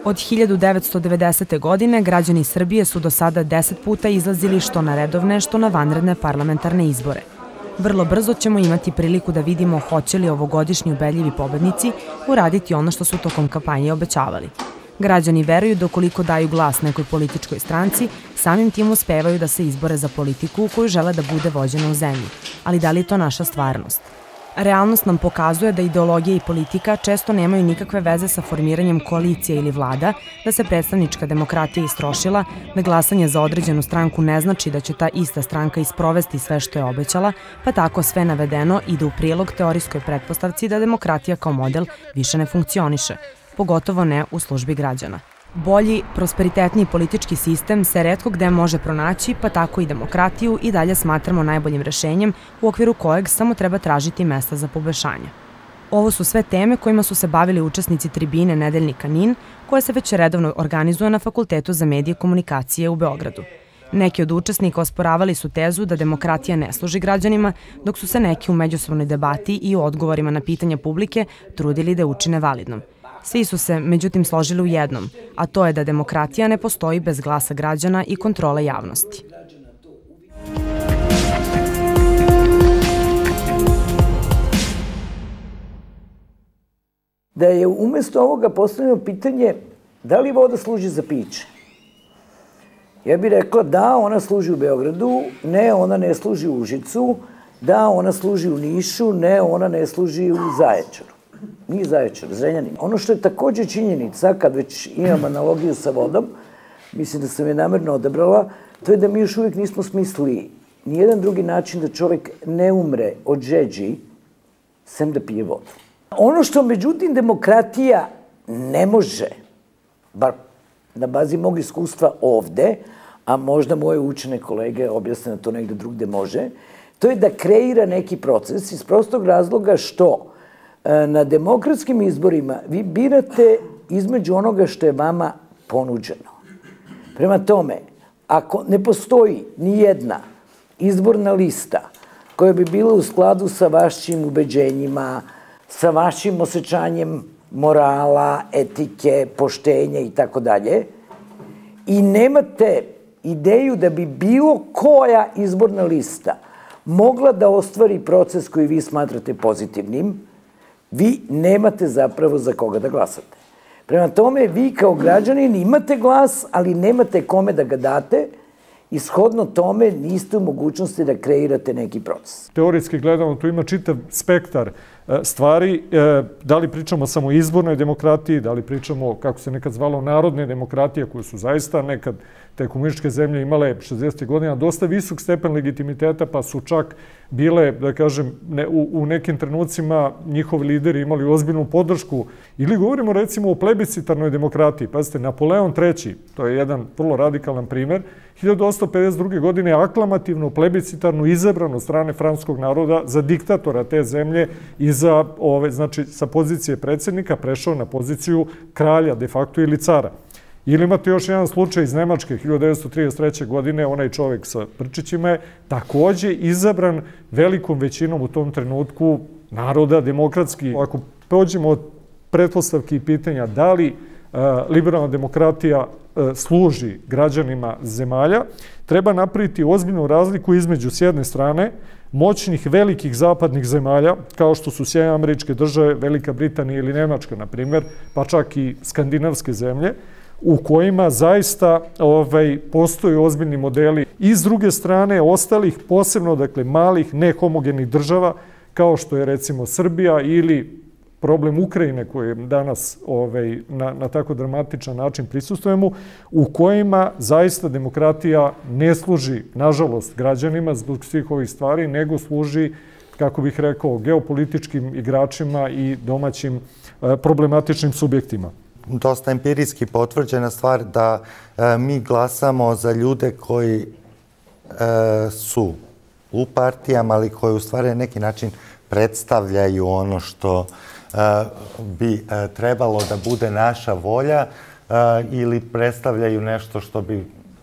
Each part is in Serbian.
Od 1990. godine građani Srbije su do sada 10 puta izlazili što na redovne, što na vanredne parlamentarne izbore. Vrlo brzo ćemo imati priliku da vidimo hoće li ovogodišnji ubedljivi pobednici uraditi ono što su tokom kampanje obećavali. Građani veruju da ukoliko daju glas nekoj političkoj stranci, samim tim uspevaju da se izbore za politiku u koju žele da bude vođena u zemlji. Ali da li je to naša stvarnost? Realnost nam pokazuje da ideologija i politika često nemaju nikakve veze sa formiranjem koalicije ili vlada, da se predstavnička demokratija istrošila, da glasanje za određenu stranku ne znači da će ta ista stranka isprovesti sve što je obećala, pa tako sve navedeno ide u prilog teorijskoj pretpostavci da demokratija kao model više ne funkcioniše, pogotovo ne u službi građana. Bolji, prosperitetniji politički sistem se retko gde može pronaći, pa tako i demokratiju i dalje smatramo najboljim rešenjem u okviru kojeg samo treba tražiti mesta za poboljšanje. Ovo su sve teme kojima su se bavili učesnici tribine Nedeljnika NIN, koja se već redovno organizuje na Fakultetu za medije i komunikacije u Beogradu. Neki od učesnika osporavali su tezu da demokratija ne služi građanima, dok su se neki u međusobnoj debati i u odgovorima na pitanja publike trudili da je učine validnom. Svi su se, međutim, složili u jednom, a to je da demokratija ne postoji bez glasa građana i kontrole javnosti. Da je umjesto ovoga postavljeno pitanje da li voda služi za piće. Ja bih rekla da, ona služi u Beogradu, ne, ona ne služi u Užicu, da, ona služi u Nišu, ne, ona ne služi u Zaječaru. Nije Zaječar, Zrenjanin. Ono što je također činjenica, kad već imam analogiju sa vodom, mislim da sam je namerno odabrala, to je da mi još uvijek nismo smislili nijedan drugi način da čovjek ne umre od žeđi, sem da pije vodu. Ono što, međutim, demokratija ne može, bar na bazi mog iskustva ovde, a možda moje učene kolege objasne da to negde drugde može, to je da kreira neki proces iz prostog razloga što na demokratskim izborima vi birate između onoga što je vama ponuđeno. Prema tome, ako ne postoji ni jedna izborna lista koja bi bila u skladu sa vašim ubeđenjima, sa vašim osjećanjem morala, etike, poštenja i tako dalje, i nemate ideju da bi bilo koja izborna lista mogla da ostvari proces koji vi smatrate pozitivnim, vi nemate zapravo za koga da glasate. Prema tome, vi kao građanin imate glas, ali nemate kome da ga date i shodno tome niste u mogućnosti da kreirate neki proces. Teorijski gledano, tu ima čitav spektar stvari. Da li pričamo samo o izbornoj demokratiji, da li pričamo, kako se nekad zvalo, narodne demokratije, koje su zaista nekad te komunističke zemlje imale 60. godina dosta visok stepen legitimiteta, pa su čak bile, da kažem, u nekim trenucima njihovi lideri imali ozbiljnu podršku. Ili govorimo recimo o plebiscitarnoj demokratiji. Pazite, Napoleon III, to je jedan vrlo radikalan primer, 1852. godine aklamativno plebiscitarno izabran od strane francuskog naroda za diktatora te zemlje i za, znači, sa pozicije predsjednika prešao na poziciju kralja de facto ili cara. Ili imate još jedan slučaj iz Nemačke, 1933. godine, onaj čovjek sa prčićima je također izabran velikom većinom u tom trenutku naroda demokratski. Ako pođemo od pretpostavki i pitanja da li liberalna demokratija služi građanima zemalja, treba napraviti ozbiljnu razliku između s jedne strane moćnih velikih zapadnih zemalja, kao što su Sjedinjene Američke Države, Velika Britanija ili Nemačka, na primjer, pa čak i skandinavske zemlje, u kojima zaista postoje ozbiljni modeli. I s druge strane, ostalih, posebno, dakle, malih, nehomogenih država, kao što je recimo Srbija ili problem Ukrajine, koje danas na tako dramatičan način prisustujemo, u kojima zaista demokratija ne služi, nažalost, građanima zbog svih ovih stvari, nego služi, kako bih rekao, geopolitičkim igračima i domaćim problematičnim subjektima. Dosta empirijski potvrđena stvar da mi glasamo za ljude koji su u partijama, ali koji u stvari na neki način predstavljaju ono što bi trebalo da bude naša volja ili predstavljaju nešto što bi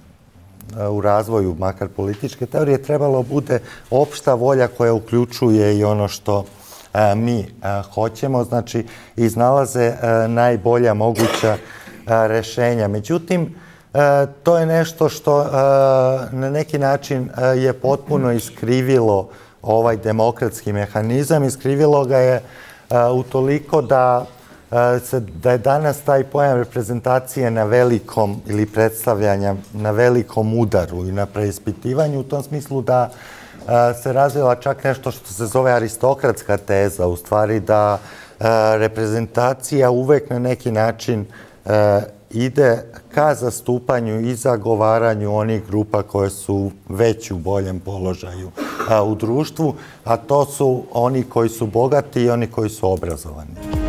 u razvoju, makar političke teorije, trebalo bude opšta volja koja uključuje i ono što mi hoćemo, znači iznalaze najbolja moguća rešenja. Međutim, to je nešto što na neki način je potpuno iskrivilo ovaj demokratski mehanizam. Iskrivilo ga je utoliko da je danas taj pojam reprezentacije na velikom ili predstavljanja na velikom udaru i na preispitivanju, u tom smislu da se razvila čak nešto što se zove aristokratska teza, u stvari da reprezentacija uvek na neki način ide ka zastupanju i zagovaranju onih grupa koje su već u boljem položaju u društvu, a to su oni koji su bogati i oni koji su obrazovani.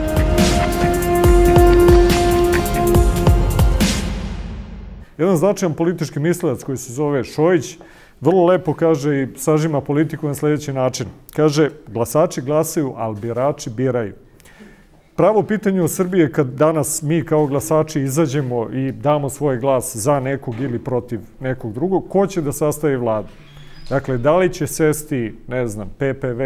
Jedan značajan politički mislilac koji se zove Šojić vrlo lepo kaže i sažima politiku na sljedeći način. Kaže, glasači glasaju, ali birači biraju. Pravo pitanje u Srbiji je kad danas mi kao glasači izađemo i damo svoj glas za nekog ili protiv nekog drugog, ko će da sastavi vladu? Dakle, da li će sesti, ne znam, PPV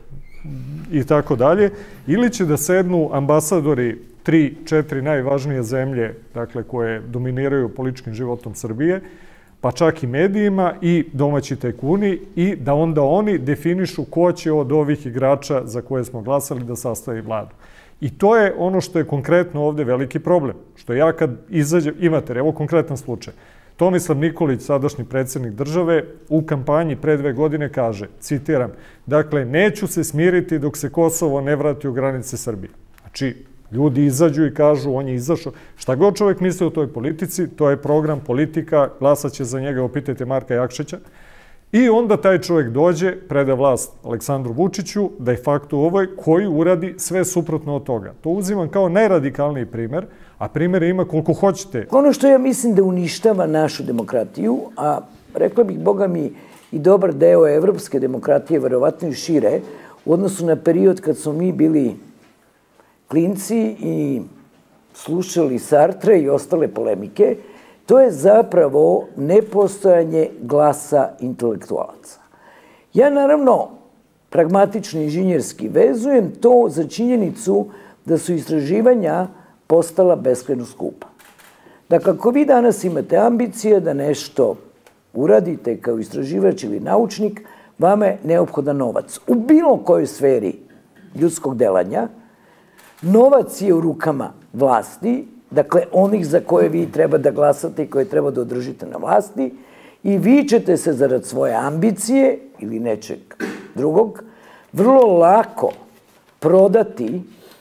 i tako dalje, ili će da sednu ambasadori 3-4 najvažnije zemlje, dakle, koje dominiraju političkim životom Srbije, pa čak i medijima i domaći tajkuni, i da onda oni definišu ko će od ovih igrača za koje smo glasali da sastavi vladu. I to je ono što je konkretno ovde veliki problem. Što ja kad izađem, imate, evo konkretan slučaj. Tomislav Nikolić, sadašnji predsjednik države, u kampanji pre 2 godine kaže, citiram, dakle, neću se smiriti dok se Kosovo ne vrati u granice Srbije. Znači, ljudi izađu i kažu, on je izašao. Šta god čovjek misli o toj politici, to je program, politika, glasat će za njega, opitajte Marka Jakšića. I onda taj čovjek dođe, preda vlast Aleksandru Vučiću, de facto ovoj, koji uradi sve suprotno od toga. To uzimam kao najradikalniji primer, a primjera ima koliko hoćete. Ono što ja mislim da uništava našu demokratiju, a rekla bih, boga mi, i dobar deo evropske demokratije, verovatno i šire, u odnosu na period kad smo mi bili klinci i slušali Sartre i ostale polemike, to je zapravo nepostojanje glasa intelektualaca. Ja naravno pragmatično inženjerski vezujem to za činjenicu da su istraživanja postala beskrajno skupa. Dakle, ako vi danas imate ambicije da nešto uradite kao istraživač ili naučnik, vama je neophodan novac. U bilo kojoj sferi ljudskog delanja, novac je u rukama vlasti, dakle, onih za koje vi treba da glasate i koje treba da održite na vlasti, i vi ćete se zarad svoje ambicije ili nečeg drugog vrlo lako prodati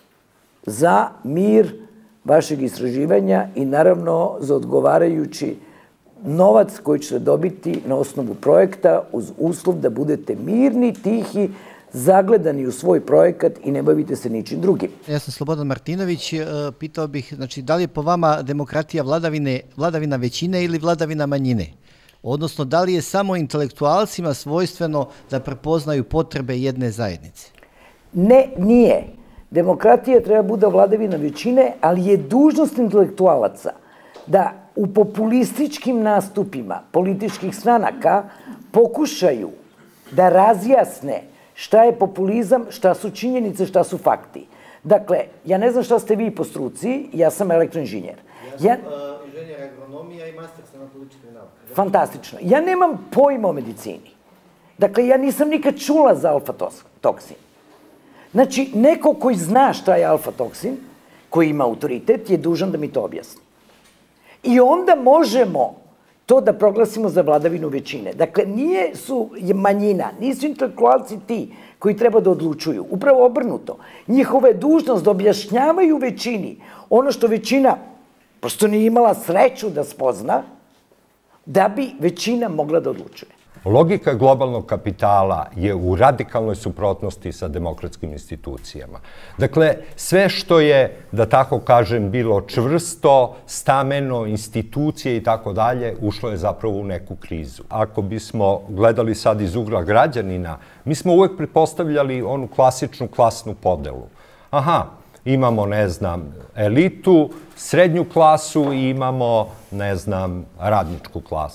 za mir vašeg istraživanja i naravno za odgovarajući novac koji ćete dobiti na osnovu projekta uz uslov da budete mirni, tihi, zagledani u svoj projekat i ne bavite se ničim drugim. Ja sam Slobodan Martinović, pitao bih, znači, da li je po vama demokratija vladavina većine ili vladavina manjine? Odnosno, da li je samo intelektualcima svojstveno da prepoznaju potrebe jedne zajednice? Ne, nije. Demokratija treba bude vladavina većine, ali je dužnost intelektualaca da u populističkim nastupima političkih stranaka pokušaju da razjasne šta je populizam, šta su činjenice, šta su fakti. Dakle, ja ne znam šta ste vi po struci, ja sam elektroinženjer. Ja sam inženjer agronomija i master sam na političkoj nauke. Fantastično. Ja nemam pojma o medicini. Dakle, ja nisam nikad čula za alfa-toksin. Znači, neko koji zna šta je alfa-toksin, koji ima autoritet, je dužan da mi to objasni. I onda možemo to da proglasimo za vladavinu većine. Dakle, je manjina, nisu intelektualci ti koji treba da odlučuju. Upravo obrnuto. Njihova je dužnost da objašnjavaju većini ono što većina prosto nije imala sreću da spozna, da bi većina mogla da odlučuje. Logika globalnog kapitala je u radikalnoj suprotnosti sa demokratskim institucijama. Dakle, sve što je, da tako kažem, bilo čvrsto, stameno, institucije i tako dalje, ušlo je zapravo u neku krizu. Ako bismo gledali sad iz ugla građanina, mi smo uvek pretpostavljali onu klasičnu klasnu podelu. Aha, imamo, ne znam, elitu, srednju klasu i imamo, ne znam, radničku klasu.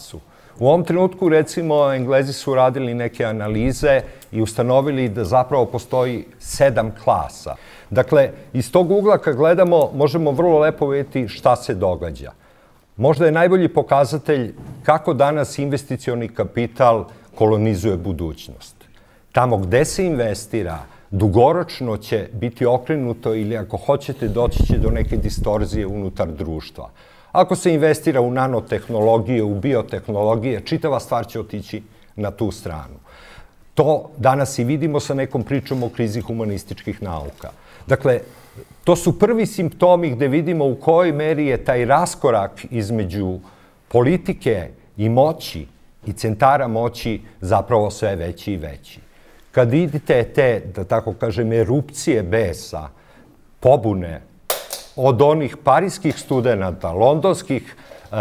U ovom trenutku, recimo, Englezi su radili neke analize i ustanovili da zapravo postoji 7 klasa. Dakle, iz tog ugla kad gledamo, možemo vrlo lepo vidjeti šta se događa. Možda je najbolji pokazatelj kako danas investicioni kapital kolonizuje budućnost. Tamo gde se investira, dugoročno će biti okrenuto ili ako hoćete doći će do neke distorzije unutar društva. Ako se investira u nanotehnologije, u biotehnologije, čitava stvar će otići na tu stranu. To danas i vidimo sa nekom pričom o krizi humanističkih nauka. Dakle, to su prvi simptomi gde vidimo u kojoj meri je taj raskorak između politike i moći i centara moći zapravo sve veći i veći. Kad vidite te, da tako kažem, erupcije besa, pobune od onih parijskih studenta, londonskih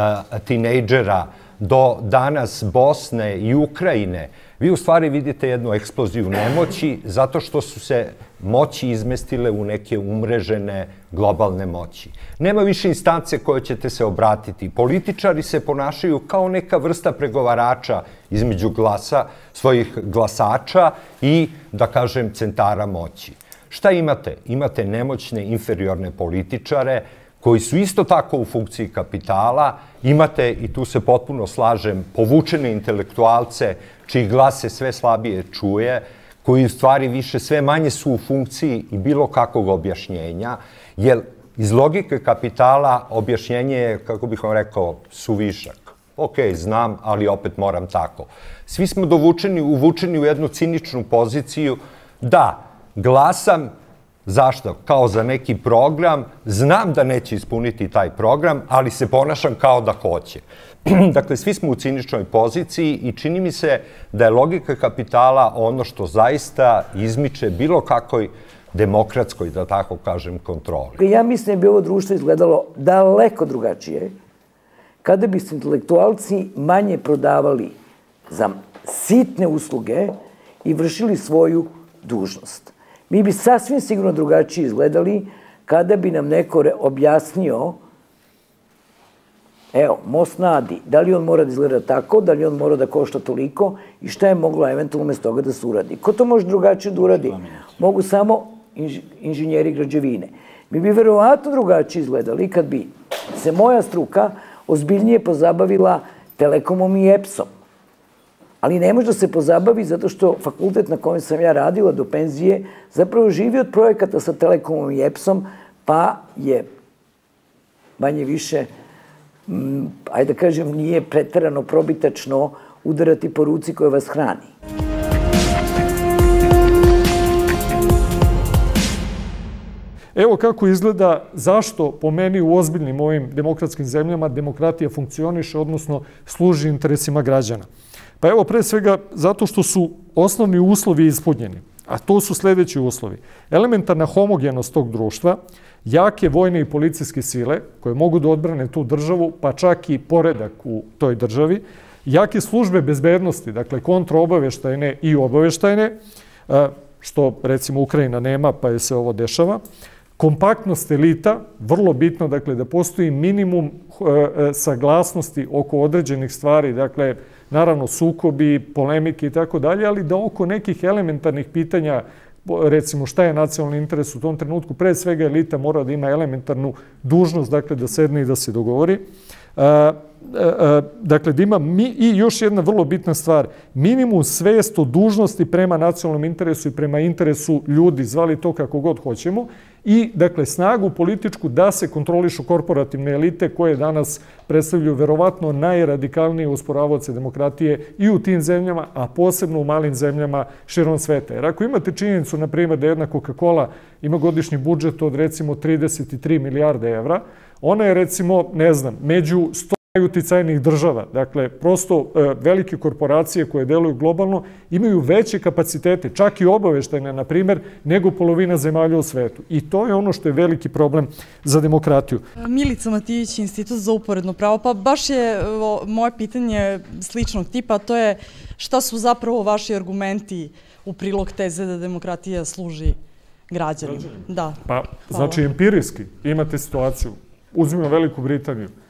tinejdžera do danas Bosne i Ukrajine, vi u stvari vidite jednu eksploziju nemoći zato što su se moći izmestile u neke umrežene globalne moći. Nema više instance koje ćete se obratiti. Političari se ponašaju kao neka vrsta pregovarača između svojih glasača i, da kažem, centara moći. Šta imate? Imate nemoćne, inferiorne političare koji su isto tako u funkciji kapitala. Imate, i tu se potpuno slažem, povučene intelektualce čiji glas se sve slabije čuje, koji u stvari više sve manje su u funkciji i bilo kakvog objašnjenja, jer iz logike kapitala objašnjenje je, kako bih vam rekao, suvišak. Ok, znam, ali opet moram tako. Svi smo uvučeni u jednu ciničnu poziciju da glasam, zašto? Kao za neki program, znam da neće ispuniti taj program, ali se ponašam kao da hoće. Dakle, svi smo u ciničnoj poziciji i čini mi se da je logika kapitala ono što zaista izmiče bilo kakvoj demokratskoj, da tako kažem, kontroli. Ja mislim da bi ovo društvo izgledalo daleko drugačije kada bi se intelektualci manje prodavali za sitne usluge i vršili svoju dužnost. Mi bi sasvim sigurno drugačije izgledali kada bi nam neko objasnio, evo, most na Adi, da li on mora da izgleda tako, da li on mora da košta toliko i šta je moglo eventualno umesto toga da se uradi. Ko to može drugačije da uradi? Mogu samo inženjeri građevine. Mi bi verovatno drugačije izgledali kad bi se moja struka ozbiljnije pozabavila Telekomom i EPS-om. Ali ne može da se pozabavi zato što fakultet na kojem sam ja radila do penzije zapravo živi od projekata sa Telekomom i EPS-om, pa je manje više, ajde da kažem, nije preterano probitačno udarati po ruci koja vas hrani. Evo kako izgleda zašto po meni u ozbiljnim ovim demokratskim zemljama demokratija funkcioniše, odnosno služi interesima građana. Pa evo, pre svega, zato što su osnovni uslovi ispunjeni, a to su sledeći uslovi. Elementarna homogenost tog društva, jake vojne i policijske sile koje mogu da odbrane tu državu, pa čak i poredak u toj državi, jake službe bezbednosti, dakle kontraobaveštajne i obaveštajne, što recimo Ukrajina nema, pa je se ovo dešava, kompaktnost elita, vrlo bitno, dakle, da postoji minimum saglasnosti oko određenih stvari, dakle, naravno sukobi, polemike i tako dalje, ali da oko nekih elementarnih pitanja, recimo šta je nacionalni interes u tom trenutku, pre svega elita mora da ima elementarnu dužnost, dakle, da sedne i da se dogovori. Dakle, da ima i još jedna vrlo bitna stvar, minimum svest o dužnosti prema nacionalnom interesu i prema interesu ljudi, zvali to kako god hoćemo, i, dakle, snagu političku da se kontrolišu korporativne elite koje danas predstavljaju verovatno najradikalnije usporavaoce demokratije i u tim zemljama, a posebno u malim zemljama širom sveta. Jer ako imate činjenicu, na primjer, da jedna Coca-Cola ima godišnji budžet od, recimo, 33 milijarde evra, ona je, recimo, ne znam, među 100 najuticajnijih država. Dakle, prosto velike korporacije koje deluju globalno imaju veće kapacitete, čak i obaveštajne, na primjer, nego polovina zemalja u svetu. I to je ono što je veliki problem za demokratiju. Milica Matijević, Institut za uporedno pravo. Pa baš je moje pitanje sličnog tipa, a to je šta su zapravo vaši argumenti u prilog teze da demokratija služi građanima? Da. Pa, znači, empirijski imate situaciju. Uzmimo Veliku Britaniju.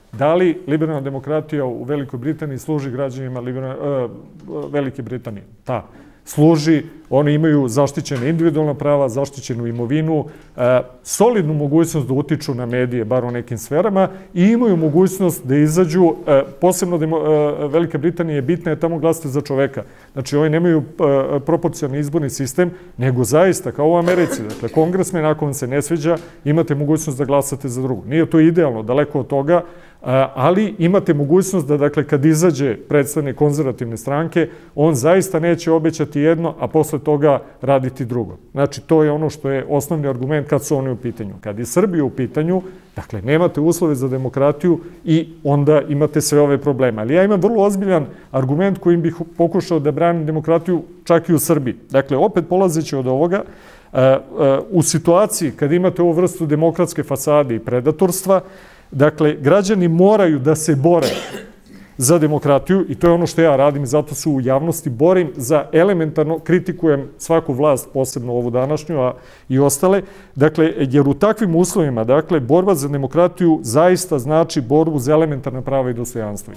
Da li liberalna demokratija u Velikoj Britaniji služi građanima Velike Britanije? Da. Služi, oni imaju zaštićene individualna prava, zaštićenu imovinu, solidnu mogućnost da utiču na medije, bar u nekim sferama, i imaju mogućnost da izađu, posebno Velika Britanija je bitna, je tamo glasite za čoveka. Znači, oni nemaju proporcionalni izborni sistem, nego zaista, kao u Americi, dakle, kongresmen, ako vam se ne sviđa, imate mogućnost da glasate za drugu. Nije to idealno, daleko od toga, ali imate mogućnost da, dakle, kad izađe predstavnik konzervativne stranke, on zaista neće obećati jedno, a posle toga raditi drugo. Znači, to je ono što je osnovni argument kad su oni u pitanju. Kad je Srbija u pitanju, dakle, nemate uslove za demokratiju i onda imate sve ove probleme. Ali ja imam vrlo ozbiljan argument kojim bih pokušao da branim demokratiju čak i u Srbiji. Dakle, opet polazeći od ovoga, u situaciji kad imate ovu vrstu demokratske fasade i predatorstva, dakle, građani moraju da se bore za demokratiju i to je ono što ja radim i zato se u javnosti borim za elementarno, kritikujem svaku vlast, posebno ovu današnju, a i ostale, dakle, jer u takvim uslovima, dakle, borba za demokratiju zaista znači borbu za elementarna prava i dostojanstvo.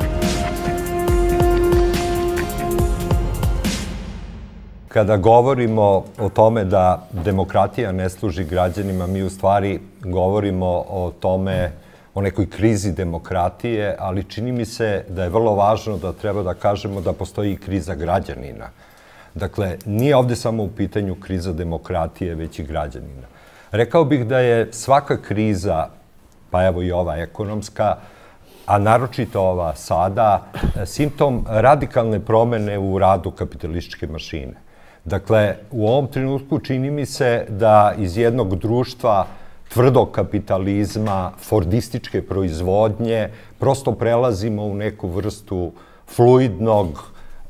Kada govorimo o tome da demokratija ne služi građanima, mi u stvari govorimo o tome, o nekoj krizi demokratije, ali čini mi se da je vrlo važno da treba da kažemo da postoji i kriza građanina. Dakle, nije ovde samo u pitanju kriza demokratije, već i građanina. Rekao bih da je svaka kriza, pa evo i ova ekonomska, a naročito ova sada, simptom radikalne promene u radu kapitalističke mašine. Dakle, u ovom trenutku čini mi se da iz jednog društva tvrdog kapitalizma, fordističke proizvodnje, prosto prelazimo u neku vrstu fluidnog,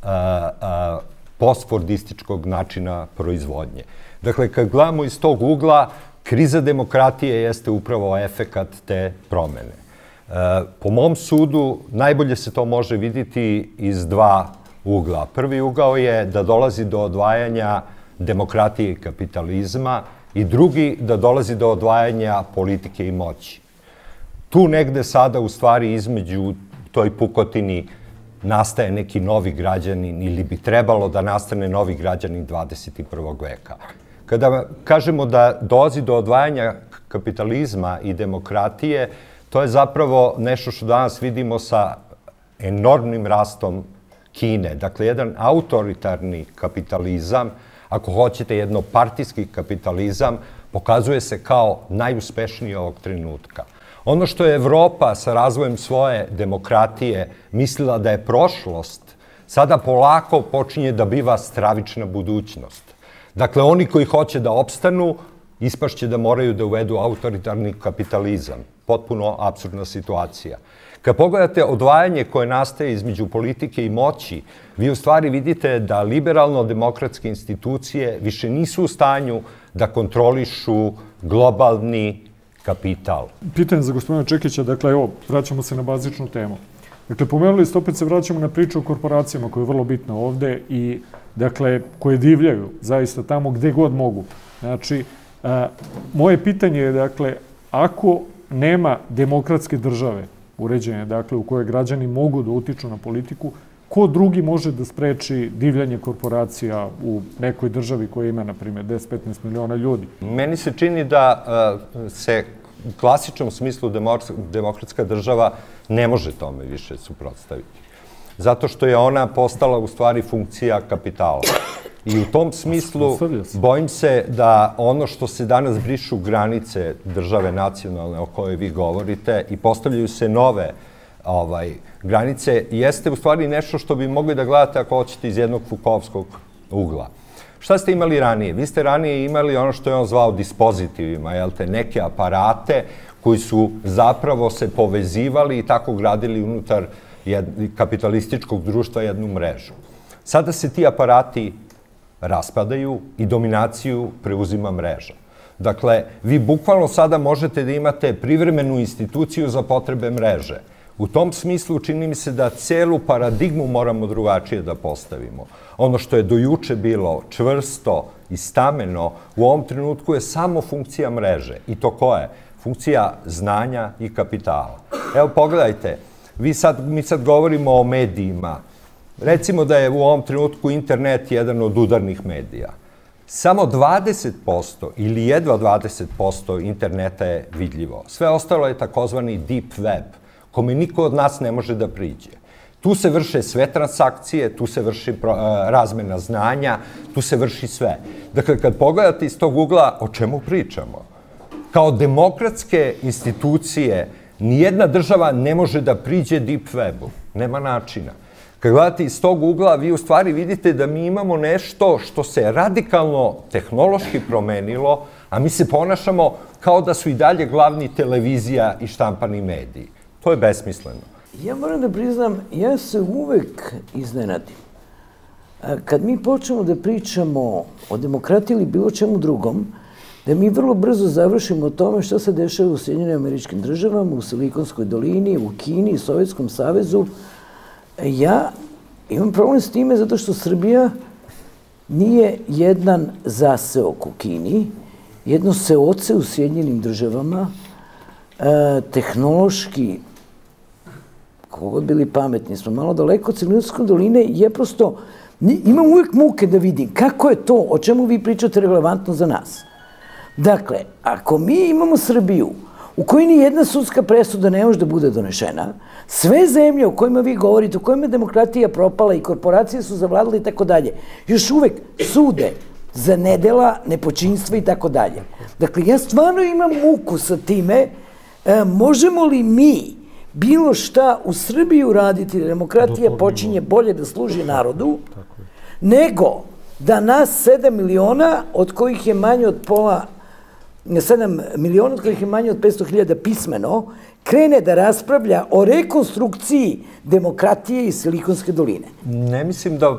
postfordističkog načina proizvodnje. Dakle, kad gledamo iz tog ugla, kriza demokratije jeste upravo efekat te promene. Po mom sudu, najbolje se to može vidjeti iz dva ugla. Prvi ugao je da dolazi do odvajanja demokratije i kapitalizma i drugi da dolazi do odvajanja politike i moći. Tu negde sada u stvari između toj pukotini nastaje neki novi građanin ili bi trebalo da nastane novi građanin 21. veka. Kada kažemo da dolazi do odvajanja kapitalizma i demokratije, to je zapravo nešto što danas vidimo sa enormnim rastom Kine. Dakle, jedan autoritarni kapitalizam, ako hoćete jednopartijski kapitalizam, pokazuje se kao najuspešniji ovog trenutka. Ono što je Evropa sa razvojem svoje demokratije mislila da je prošlost, sada polako počinje da biva stravična budućnost. Dakle, oni koji hoće da opstanu, ispašće da moraju da uvedu autoritarni kapitalizam. Potpuno apsurdna situacija. Kad pogledate odvajanje koje nastaje između politike i moći, vi u stvari vidite da liberalno-demokratske institucije više nisu u stanju da kontrolišu globalni kapital. Pitanje za gospodina Čekića, dakle, evo, vraćamo se na bazičnu temu. Dakle, pomenuli ste, opet se vraćamo na priču o korporacijama koja je vrlo bitna ovde i, dakle, koje divljaju zaista tamo gde god mogu. Znači, moje pitanje je, dakle, ako nema demokratske države uređenje, dakle, u kojoj građani mogu da utiču na politiku, ko drugi može da spreči divljanje korporacija u nekoj državi koja ima, na primjer, 10-15 miliona ljudi? Meni se čini da se u klasičnom smislu demokratska država ne može tome više suprotstaviti. Zato što je ona postala u stvari funkcija kapitala. I u tom smislu bojim se da ono što se danas brišu granice države nacionalne o kojoj vi govorite i postavljaju se nove granice, jeste u stvari nešto što bi mogli da gledate ako hoćete iz jednog Fukovskog ugla. Šta ste imali ranije? Vi ste ranije imali ono što je on zvao dispozitivima, jel te, neke aparate koji su zapravo se povezivali i tako gradili unutar kapitalističkog društva jednu mrežu. Sada se ti aparati raspadaju i dominaciju preuzima mreža. Dakle, vi bukvalno sada možete da imate privremenu instituciju za potrebe mreže. U tom smislu čini mi se da celu paradigmu moramo drugačije da postavimo. Ono što je do juče bilo čvrsto i stameno, u ovom trenutku je samo funkcija mreže. I to koja je? funkcija znanja i kapitala. Evo, pogledajte, mi sad govorimo o medijima. Recimo da je u ovom trenutku internet jedan od udarnih medija. Samo 20% ili jedva 20% interneta je vidljivo. Sve ostalo je takozvani deep web, kome niko od nas ne može da priđe. Tu se vrše sve transakcije, tu se vrši razmena znanja, tu se vrši sve. Dakle, kad pogledate iz tog ugla, o čemu pričamo? Kao demokratske institucije, nijedna država ne može da priđe deep webu. Nema načina. Kad gledate iz tog ugla, vi u stvari vidite da mi imamo nešto što se radikalno tehnološki promenilo, a mi se ponašamo kao da su i dalje glavni televizija i štampani mediji. To je besmisleno. Ja moram da priznam, ja se uvek iznenadim. Kad mi počnemo da pričamo o demokratiji ili bilo čemu drugom, da mi vrlo brzo završimo o tome što se dešava u Sjedinjenim Američkim Državama, u Silikonskoj dolini, u Kini, Sovjetskom savezu. Ja imam problem s time zato što Srbija nije jedan zaseok u Kini, jedno seoce u Sjedinjenim Državama, tehnološki, kogod bili pametni, smo malo daleko od Silikonske doline, je prosto, imam uvek muke da vidim kako je to, o čemu vi pričate, relevantno za nas. Dakle, ako mi imamo Srbiju u kojoj ni jedna sudska presuda ne može da bude donešena, sve zemlje o kojima vi govorite, u kojima je demokratija propala i korporacije su zavladale i tako dalje, još uvek sude za nedela, nepočinstva i tako dalje. Dakle, ja stvarno imam muku sa time, možemo li mi bilo šta u Srbiji uraditi da demokratija počinje bolje da služi narodu, nego da nas 7 miliona, od kojih je manje od pola 7 miliona, od kojih je manje od 500.000 pismeno, krene da raspravlja o rekonstrukciji demokratije iz Silikonske doline. Ne mislim da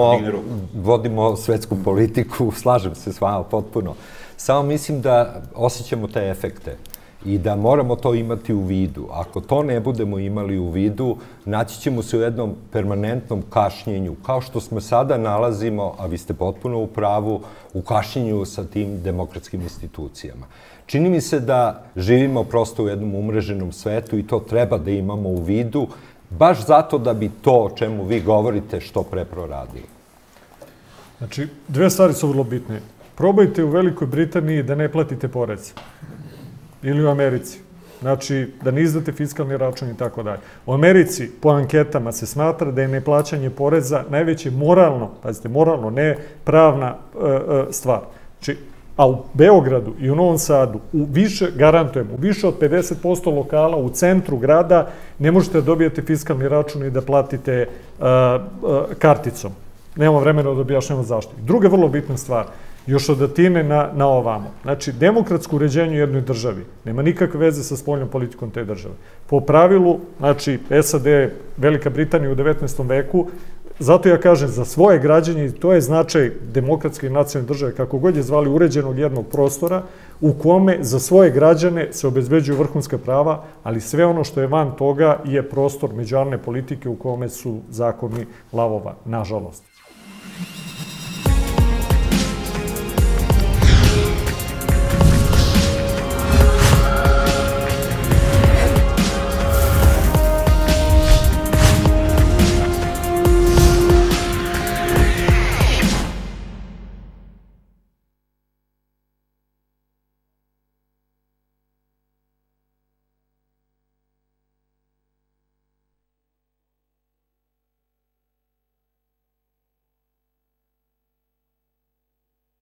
vodimo svetsku politiku, slažem se s vama potpuno. Samo mislim da osjećamo te efekte i da moramo to imati u vidu. Ako to ne budemo imali u vidu, naći ćemo se u jednom permanentnom kašnjenju, kao što smo sada nalazimo, a vi ste potpuno u pravu, u kašnjenju sa tim demokratskim institucijama. Čini mi se da živimo prosto u jednom umreženom svetu i to treba da imamo u vidu, baš zato da bi to o čemu vi govorite što pre proradili. Znači, dve stvari su vrlo bitne. Probajte u Velikoj Britaniji da ne platite porez. Ili u Americi. Znači, da ne izdate fiskalni račun i tako dalje. U Americi, po anketama, se smatra da je neplaćanje poreza najveće moralno, pazite, moralno, ne pravna stvar. Znači, a u Beogradu i u Novom Sadu, garantujemo, u više od 50% lokala u centru grada ne možete da dobijete fiskalni račun i da platite karticom. Nemamo vremena da objašnjamo zašto. Druga vrlo bitna stvar, još od Atine na ovamo. Znači, demokratsko uređenje u jednoj državi nema nikakve veze sa spoljnom politikom te države. Po pravilu, znači, SAD, Velika Britanija u 19. veku, zato ja kažem, za svoje građanje, to je značaj demokratske i nacionalne države, kako god je zvali, uređenog jednog prostora, u kome za svoje građane se obezbeđuju vrhunska prava, ali sve ono što je van toga je prostor međunarodne politike u kome su zakoni lavova, nažalost.